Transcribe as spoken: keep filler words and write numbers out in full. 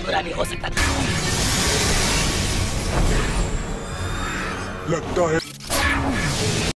से बुरा भी हो सकता था। लगता है